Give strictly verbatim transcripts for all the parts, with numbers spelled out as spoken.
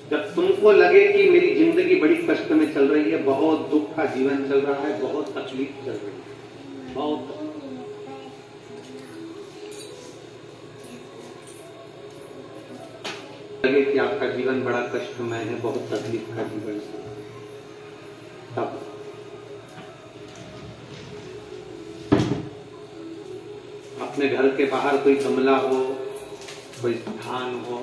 जब तुमको लगे कि मेरी जिंदगी बड़ी कष्ट में चल रही है, बहुत दुख का जीवन चल रहा है, बहुत तकलीफ चल रही है, बहुत लगे कि आपका जीवन बड़ा कष्टमय है, बहुत तकलीफ का जीवन है, तब अपने घर के बाहर कोई गमला हो, कोई धान हो,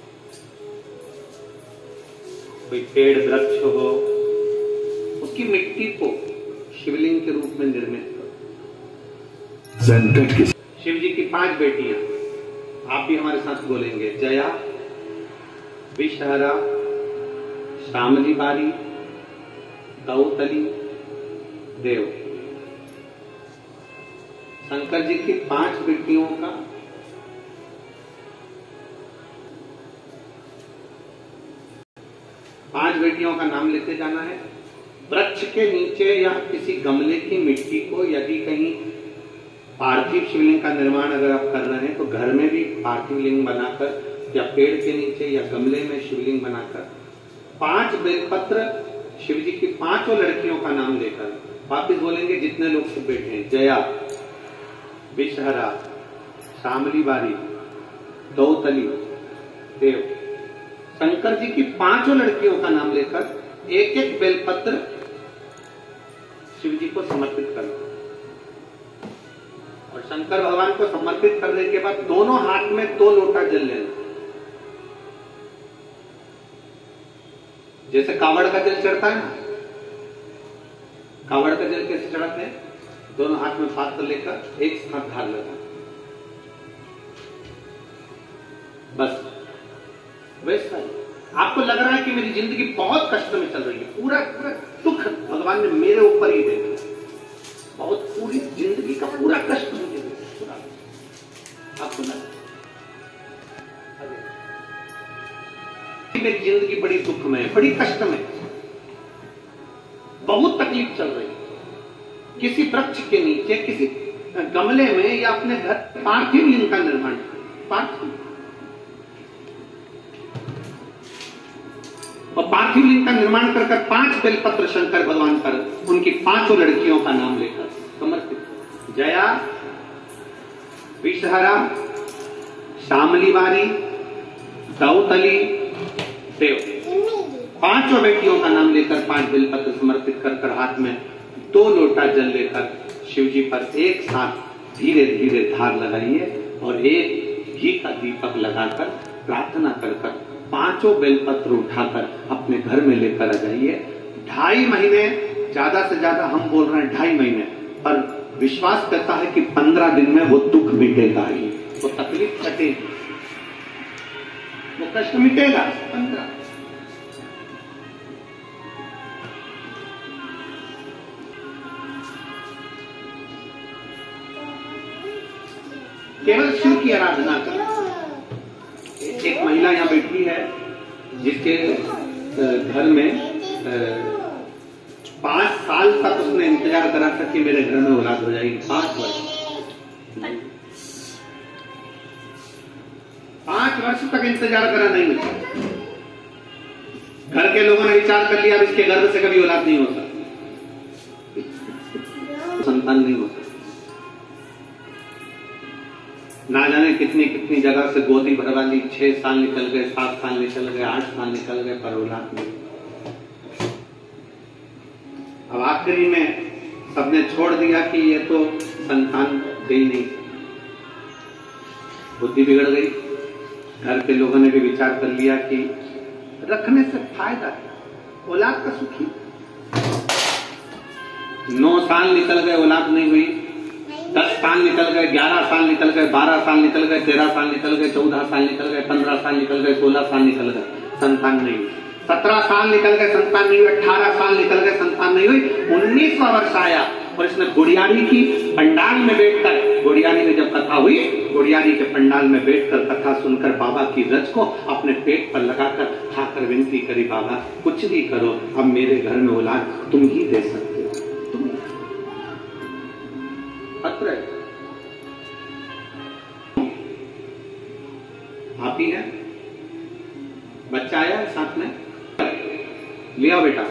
कोई पेड़ वृक्ष हो, उसकी मिट्टी को शिवलिंग के रूप में निर्मित करो। संकट की शिव जी की पांच बेटियां, आप भी हमारे साथ बोलेंगे, जया, विषहरा, श्यामली बारी, दौतली, देव। शंकर जी की पांच बेटियों का पांच बेटियों का नाम लेते जाना है। वृक्ष के नीचे या किसी गमले की मिट्टी को यदि कहीं पार्थिव शिवलिंग का निर्माण अगर आप कर रहे हैं तो घर में भी पार्थिव लिंग बनाकर या पेड़ के नीचे या गमले में शिवलिंग बनाकर पांच बेलपत्र शिव जी की पांचों लड़कियों का नाम लेकर वापिस बोलेंगे, जितने लोग सब बैठे हैं, जया, विषहरा, श्यामली बारी, दौतली, देव। शंकर जी की पांचों लड़कियों का नाम लेकर एक एक बेलपत्र शिव जी को समर्पित करना और शंकर भगवान को समर्पित करने के बाद दोनों हाथ में दो लोटा जल लेना। जैसे कावड़ का जल चढ़ता है ना, कावड़ का जल कैसे चढ़ाते हैं? दोनों हाथ में पात्र लेकर एक साथ धार लगा, बस वैसा ही। आपको लग रहा है कि मेरी जिंदगी बहुत कष्ट में चल रही है, पूरा पूरा दुख भगवान ने मेरे ऊपर ही दे दिया, बहुत पूरी जिंदगी का पूरा कष्ट मुझे दे दिया, पूरा। आपको लग मेरी जिंदगी बड़ी दुख में, बड़ी कष्ट में, बहुत तकलीफ चल रही है। किसी वृक्ष के नीचे, किसी गमले में या अपने घर पार्थिव लिंग का निर्माण, पार्थिव और पार्थिव लिंग का निर्माण कर कर पांच बेलपत्र शंकर भगवान पर उनकी पांचों लड़कियों का नाम लेकर समर्पित। जया, विषहरा, श्यामली बारी, दौतली, देव। पांचों बेटियों का नाम लेकर पांच बेलपत्र समर्पित कर कर हाथ में दो लोटा जल लेकर शिव जी पर एक साथ धीरे धीरे धार लगाइए और एक घी का दीपक लगाकर प्रार्थना कर कर पांचों बेलपत्र उठाकर अपने घर में लेकर आ जाइए। ढाई महीने, ज्यादा से ज्यादा हम बोल रहे हैं ढाई महीने, पर विश्वास करता है कि पंद्रह दिन में वो दुख मिटेगा ही, वो तकलीफ कटेगी, वो कष्ट मिटेगा। पंद्रह केवल शिव की आराधना कर। एक महिला यहाँ बैठी है जिसके घर में पांच साल तक उसने इंतजार करा था कि मेरे घर में औलाद हो जाएगी। पांच वर्ष पांच वर्ष तक इंतजार करा, नहीं मिला। घर के लोगों ने विचार कर लिया इसके गर्भ से कभी औलाद नहीं हो सकती, संतान नहीं हो सकती। ना जाने कितनी कितनी जगह से गोदी भरवा ली, छह साल निकल गए, सात साल निकल गए, आठ साल निकल गए, पर औलाद नहीं। अब आखिरी में सबने छोड़ दिया कि ये तो संतान दे ही नहीं, बुद्धि बिगड़ गई। घर के लोगों ने भी विचार कर लिया कि रखने से फायदा है, औलाद का सुखी। नौ साल निकल गए, औलाद नहीं हुई। दस साल निकल गए, ग्यारह साल निकल गए, बारह साल निकल गए, तेरह साल निकल गए, चौदह साल निकल गए, पंद्रह साल निकल गए, सोलह साल निकल गए, संतान नहीं हुई। सत्रह साल निकल गए, संतान नहीं हुई। अठारह साल निकल गए, संतान नहीं हुई। उन्नीसवां वर्ष आया और इसने गुड़ियारी की पंडाल में बैठकर, गुड़ियारी में जब कथा हुई, गुड़ियारी के पंडाल में बैठकर कथा सुनकर बाबा की रज को अपने पेट पर लगाकर खाकर विनती करी, बाबा कुछ भी करो, अब मेरे घर में औलाद तुम ही दे सकते हो। तुम पत्र आप ही है, बच्चा आया साथ में, लिया बेटा।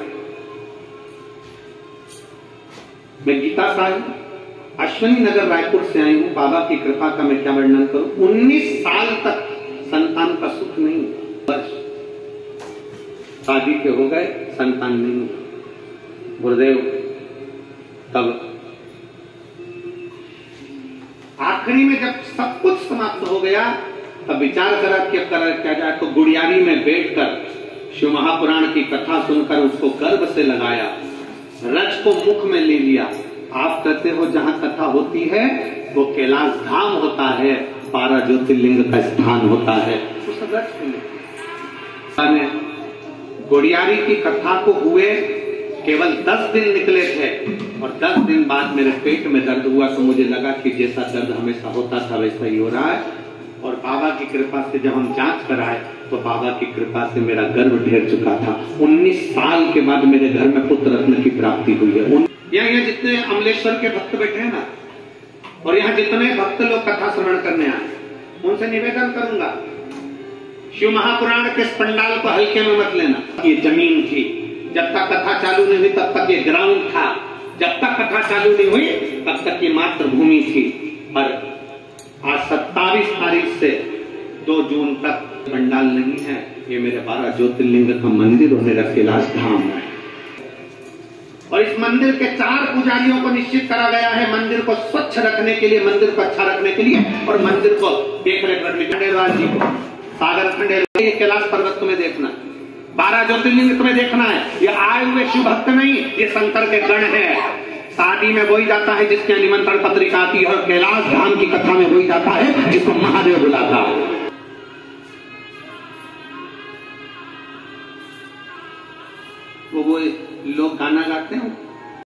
मैं गीता साहब अश्विनी नगर रायपुर से आई हूं। बाबा की कृपा का मैं क्या वर्णन करूं। उन्नीस साल तक संतान का सुख नहीं हुआ। बस शादी के हो गए, संतान नहीं हुआ। गुरुदेव तब आखिरी में जब सब कुछ समाप्त हो गया, तब विचार करा कि अब करा क्या जाए। तो गुड़ियारी में बैठकर शिव महापुराण की कथा सुनकर उसको गर्भ से लगाया, रज को मुख में ले लिया। आप कहते हो जहां कथा होती है वो कैलाश धाम होता है, बारह ज्योतिर्लिंग का स्थान होता है। उस रज में गुड़ियारी की कथा को हुए केवल दस दिन निकले थे, और दस दिन बाद मेरे पेट में दर्द हुआ। तो मुझे लगा कि जैसा दर्द हमेशा होता था वैसा ही हो रहा है। और बाबा की कृपा से जब हम जांच कराए तो बाबा की कृपा से मेरा गर्भ ढेर चुका था। उन्नीस साल के बाद मेरे घर में पुत्र रत्न की प्राप्ति हुई है। यहाँ यहाँ जितने अमलेश्वर के भक्त बैठे हैं ना, और यहाँ जितने भक्त लोग कथा श्रवण करने आए, उनसे निवेदन करूंगा शिव महापुराण के इस पंडाल को हल्के में मत लेना। ये जमीन थी, जब तक कथा चालू नहीं हुई तब तक ये ग्राउंड था, जब तक कथा चालू नहीं हुई तब तक ये मातृभूमि थी। और आज सत्ताईस तारीख से दो जून तक पंडाल नहीं है। ये मेरे बारह ज्योतिर्लिंग का मंदिर और मेरा कैलाश धाम है। और इस मंदिर के चार पुजारियों को निश्चित करा गया है मंदिर को स्वच्छ रखने के लिए, मंदिर को अच्छा रखने के लिए, और मंदिर को देख रेख रखने के लिए। जी को सागर खंडेलवाल, ये कैलाश पर्वत तुम्हें देखना, बारह ज्योतिर्लिंग तुम्हें देखना है। ये आए हुए शिव भक्त नहीं, ये शंकर के गण है। शादी में वही जाता है जिसके निमंत्रण पत्रिका आती है, और कैलाश धाम की कथा में वही जाता है जिसको महादेव बुलाता है। वो वो लोग गाना गाते हैं